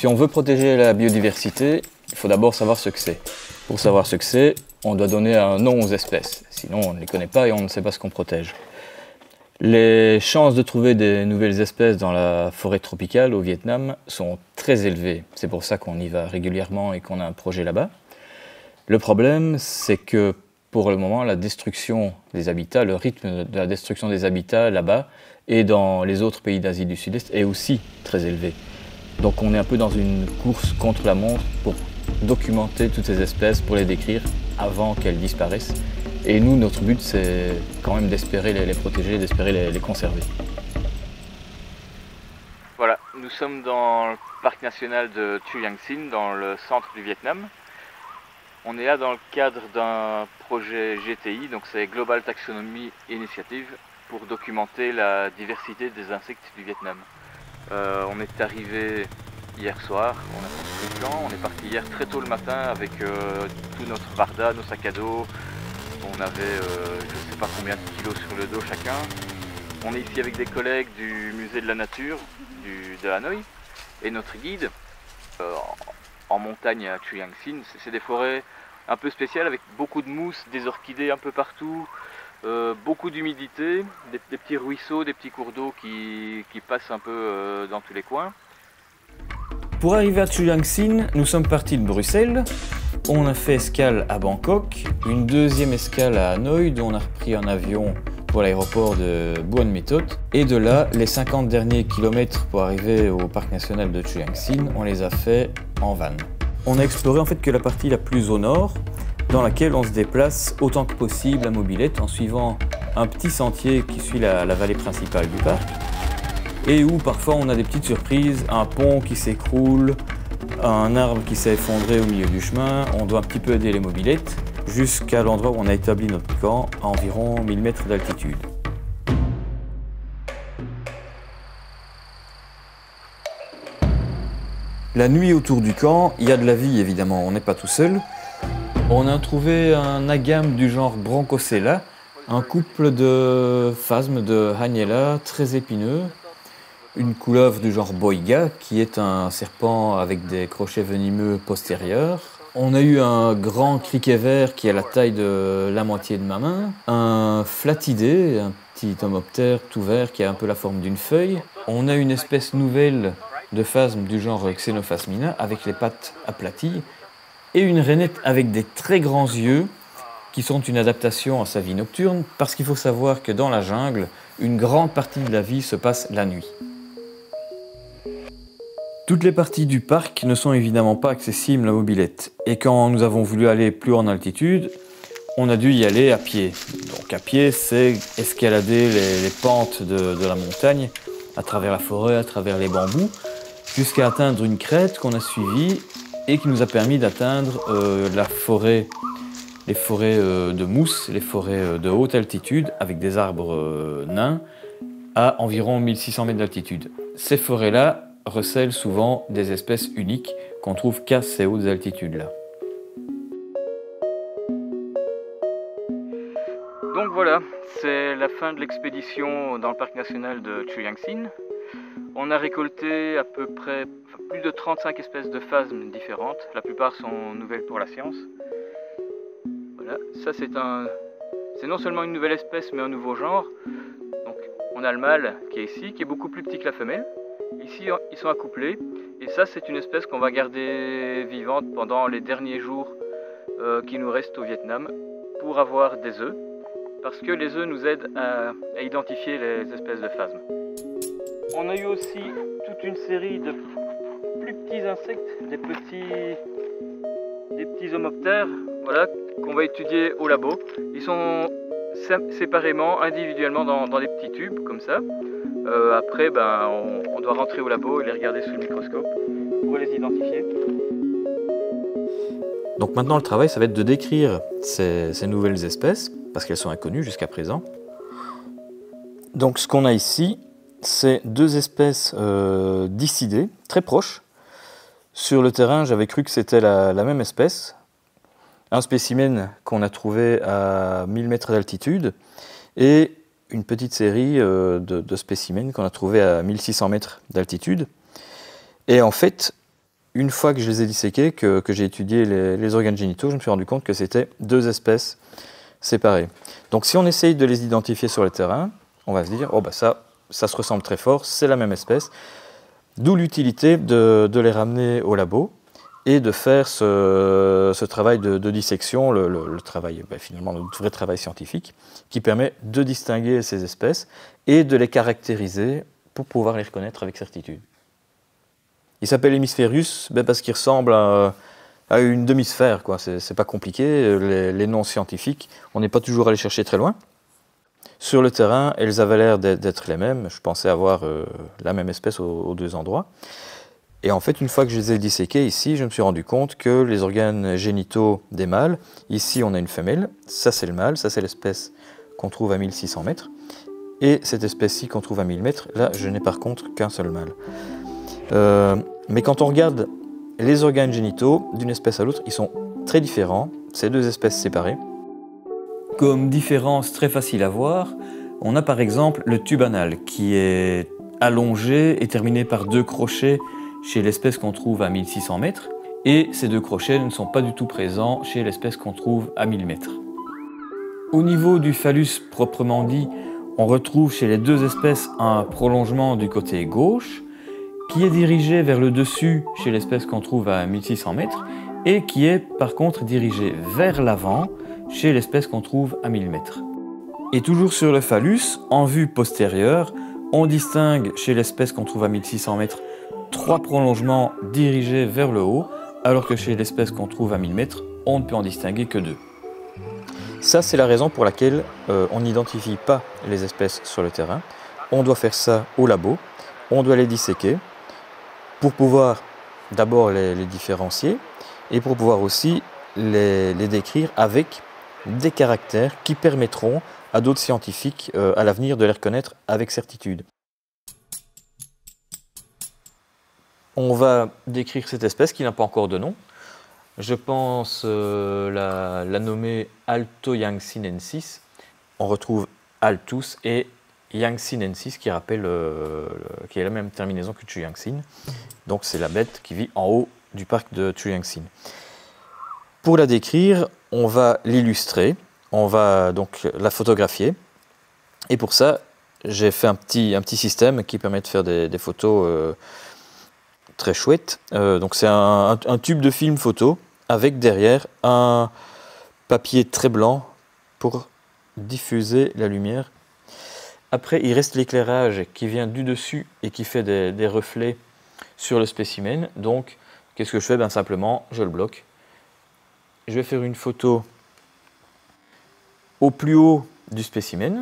Si on veut protéger la biodiversité, il faut d'abord savoir ce que c'est. Pour savoir ce que c'est, on doit donner un nom aux espèces. Sinon, on ne les connaît pas et on ne sait pas ce qu'on protège. Les chances de trouver des nouvelles espèces dans la forêt tropicale au Vietnam sont très élevées. C'est pour ça qu'on y va régulièrement et qu'on a un projet là-bas. Le problème, c'est que pour le moment, la destruction des habitats, le rythme de la destruction des habitats là-bas et dans les autres pays d'Asie du Sud-Est est aussi très élevé. Donc on est un peu dans une course contre la montre pour documenter toutes ces espèces, pour les décrire avant qu'elles disparaissent. Et nous, notre but, c'est quand même d'espérer les protéger, d'espérer les conserver. Voilà, nous sommes dans le parc national de Chu Yang Sin, dans le centre du Vietnam. On est là dans le cadre d'un projet GTI, donc c'est Global Taxonomy Initiative, pour documenter la diversité des insectes du Vietnam. On est arrivé hier soir, on a construit le plan, on est parti hier très tôt le matin avec tout notre barda, nos sacs à dos. On avait je ne sais pas combien de kilos sur le dos chacun. On est ici avec des collègues du musée de la nature de Hanoï et notre guide en montagne à Chu Yang Sin. C'est des forêts un peu spéciales avec beaucoup de mousse, des orchidées un peu partout, beaucoup d'humidité, des petits ruisseaux, des petits cours d'eau qui passent un peu dans tous les coins. Pour arriver à Chu Yang Sin, nous sommes partis de Bruxelles. On a fait escale à Bangkok, une deuxième escale à Hanoï, dont on a repris un avion pour l'aéroport de Buon Mae Thuot. Et de là, les 50 derniers kilomètres pour arriver au parc national de Chu Yang Sin, on les a fait en van. On a exploré en fait que la partie la plus au nord, dans laquelle on se déplace autant que possible à mobilette en suivant un petit sentier qui suit la vallée principale du parc. Et où parfois on a des petites surprises, un pont qui s'écroule, un arbre qui s'est effondré au milieu du chemin, on doit un petit peu aider les mobylettes jusqu'à l'endroit où on a établi notre camp à environ 1000 mètres d'altitude. La nuit autour du camp, il y a de la vie évidemment, on n'est pas tout seul. On a trouvé un agame du genre Bronchocella, un couple de phasmes de Haniella très épineux, une couleuvre du genre Boiga, qui est un serpent avec des crochets venimeux postérieurs. On a eu un grand criquet vert qui a la taille de la moitié de ma main, un flatidé, un petit homoptère tout vert qui a un peu la forme d'une feuille. On a une espèce nouvelle de phasme du genre Xenophasmina avec les pattes aplaties et une rainette avec des très grands yeux qui sont une adaptation à sa vie nocturne parce qu'il faut savoir que dans la jungle, une grande partie de la vie se passe la nuit. Toutes les parties du parc ne sont évidemment pas accessibles à mobilette. Et quand nous avons voulu aller plus en altitude, on a dû y aller à pied. Donc à pied, c'est escalader les pentes de la montagne, à travers la forêt, à travers les bambous, jusqu'à atteindre une crête qu'on a suivie et qui nous a permis d'atteindre les forêts de mousse, les forêts de haute altitude, avec des arbres nains, à environ 1600 mètres d'altitude. Ces forêts-là recèlent souvent des espèces uniques qu'on trouve qu'à ces hautes altitudes-là. Donc voilà, c'est la fin de l'expédition dans le parc national de Chu Yang Sin. On a récolté à peu près plus de 35 espèces de phasmes différentes. La plupart sont nouvelles pour la science. Voilà, ça c'est non seulement une nouvelle espèce mais un nouveau genre. Donc on a le mâle qui est ici, qui est beaucoup plus petit que la femelle. Ici, ils sont accouplés et ça, c'est une espèce qu'on va garder vivante pendant les derniers jours qui nous restent au Vietnam pour avoir des œufs parce que les œufs nous aident à identifier les espèces de phasmes. On a eu aussi toute une série de plus petits insectes, des petits homoptères, voilà, qu'on va étudier au labo. Ils sont séparément, individuellement dans des petits tubes comme ça. Après, on doit rentrer au labo et les regarder sous le microscope pour les identifier. Donc maintenant, le travail, ça va être de décrire ces nouvelles espèces, parce qu'elles sont inconnues jusqu'à présent. Donc ce qu'on a ici, c'est deux espèces d'Icidés, très proches. Sur le terrain, j'avais cru que c'était la même espèce. Un spécimen qu'on a trouvé à 1000 mètres d'altitude et une petite série de spécimens qu'on a trouvé à 1600 mètres d'altitude. Et en fait, une fois que je les ai disséqués, que j'ai étudié les organes génitaux, je me suis rendu compte que c'était 2 espèces séparées. Donc si on essaye de les identifier sur le terrain, on va se dire, oh bah ça se ressemble très fort, c'est la même espèce. D'où l'utilité de les ramener au labo et de faire ce travail de dissection, le travail, finalement le vrai travail scientifique, qui permet de distinguer ces espèces et de les caractériser pour pouvoir les reconnaître avec certitude. Il s'appelle Hémisphérus parce qu'il ressemble à une demi-sphère, quoi. C'est pas compliqué, les noms scientifiques, on n'est pas toujours allé chercher très loin. Sur le terrain, elles avaient l'air d'être les mêmes, je pensais avoir la même espèce aux 2 endroits. Et en fait, une fois que je les ai disséqués ici, je me suis rendu compte que les organes génitaux des mâles, ici on a une femelle, ça c'est le mâle, ça c'est l'espèce qu'on trouve à 1600 mètres. Et cette espèce-ci qu'on trouve à 1000 mètres, là je n'ai par contre qu'un seul mâle. Mais quand on regarde les organes génitaux d'une espèce à l'autre, ils sont très différents, c'est 2 espèces séparées. Comme différence très facile à voir, on a par exemple le tube anal qui est allongé et terminé par 2 crochets chez l'espèce qu'on trouve à 1600 mètres, et ces 2 crochets ne sont pas du tout présents chez l'espèce qu'on trouve à 1000 mètres. Au niveau du phallus proprement dit, on retrouve chez les 2 espèces un prolongement du côté gauche, qui est dirigé vers le dessus chez l'espèce qu'on trouve à 1600 mètres, et qui est par contre dirigé vers l'avant chez l'espèce qu'on trouve à 1000 mètres. Et toujours sur le phallus, en vue postérieure, on distingue chez l'espèce qu'on trouve à 1600 mètres 3 prolongements dirigés vers le haut, alors que chez l'espèce qu'on trouve à 1000 mètres, on ne peut en distinguer que 2. Ça, c'est la raison pour laquelle on n'identifie pas les espèces sur le terrain. On doit faire ça au labo, on doit les disséquer pour pouvoir d'abord les différencier et pour pouvoir aussi les décrire avec des caractères qui permettront à d'autres scientifiques à l'avenir de les reconnaître avec certitude. On va décrire cette espèce qui n'a pas encore de nom. Je pense la nommer Alto-yangtzinensis. On retrouve Altus et Yangtzinensis qui rappelle qui est la même terminaison que Chuyangtsin. Donc c'est la bête qui vit en haut du parc de Chuyangtsin. Pour la décrire, on va l'illustrer, on va donc la photographier. Et pour ça, j'ai fait un petit système qui permet de faire des photos très chouettes. Donc c'est un tube de film photo avec derrière un papier très blanc pour diffuser la lumière. Après, il reste l'éclairage qui vient du dessus et qui fait des reflets sur le spécimen. Donc, qu'est-ce que je fais? Simplement, je le bloque. Je vais faire une photo au plus haut du spécimen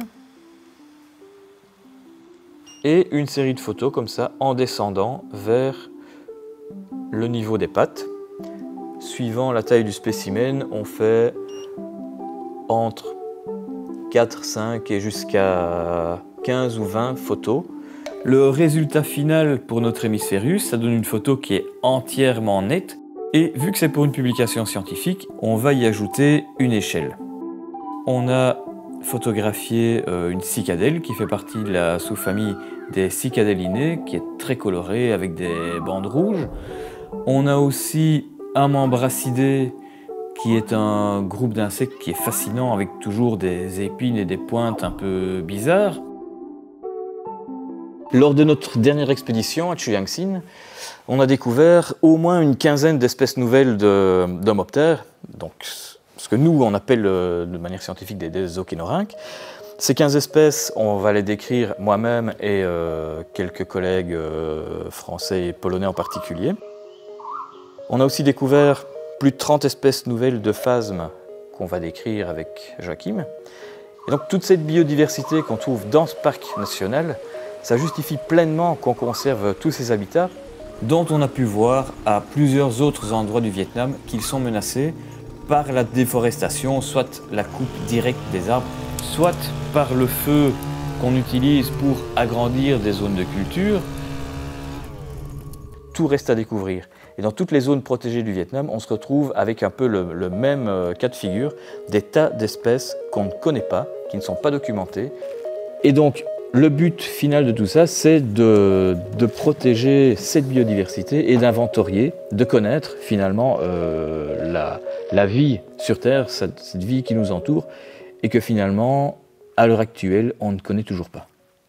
et une série de photos comme ça en descendant vers le niveau des pattes. Suivant la taille du spécimen, on fait entre 4, 5 et jusqu'à 15 ou 20 photos. Le résultat final pour notre Hémisphérus, ça donne une photo qui est entièrement nette. Et vu que c'est pour une publication scientifique, on va y ajouter une échelle. On a photographié une cicadelle qui fait partie de la sous-famille des cicadellinées, qui est très colorée avec des bandes rouges. On a aussi un membracidé qui est un groupe d'insectes qui est fascinant avec toujours des épines et des pointes un peu bizarres. Lors de notre dernière expédition à Chuyangtsin, on a découvert au moins une quinzaine d'espèces nouvelles d'homoptères, donc ce que nous on appelle de manière scientifique des ochénorynques. Ces 15 espèces, on va les décrire moi-même et quelques collègues français et polonais en particulier. On a aussi découvert plus de 30 espèces nouvelles de phasmes qu'on va décrire avec Joachim. Et donc toute cette biodiversité qu'on trouve dans ce parc national, ça justifie pleinement qu'on conserve tous ces habitats dont on a pu voir à plusieurs autres endroits du Vietnam qu'ils sont menacés par la déforestation, soit la coupe directe des arbres, soit par le feu qu'on utilise pour agrandir des zones de culture. Tout reste à découvrir. Et dans toutes les zones protégées du Vietnam, on se retrouve avec un peu le même cas de figure, des tas d'espèces qu'on ne connaît pas, qui ne sont pas documentées. Et donc, le but final de tout ça, c'est de protéger cette biodiversité et d'inventorier, de connaître finalement la vie sur Terre, cette vie qui nous entoure, et que finalement, à l'heure actuelle, on ne connaît toujours pas.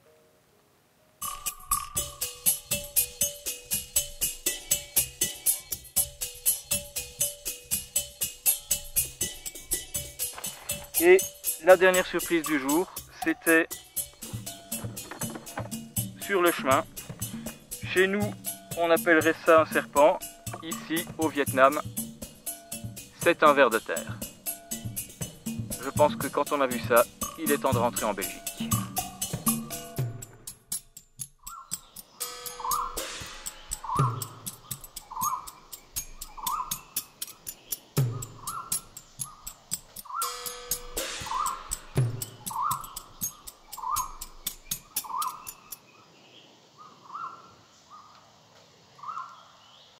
Et la dernière surprise du jour, c'était sur le chemin. Chez nous, on appellerait ça un serpent. Ici, au Vietnam, c'est un ver de terre. Je pense que quand on a vu ça, il est temps de rentrer en Belgique.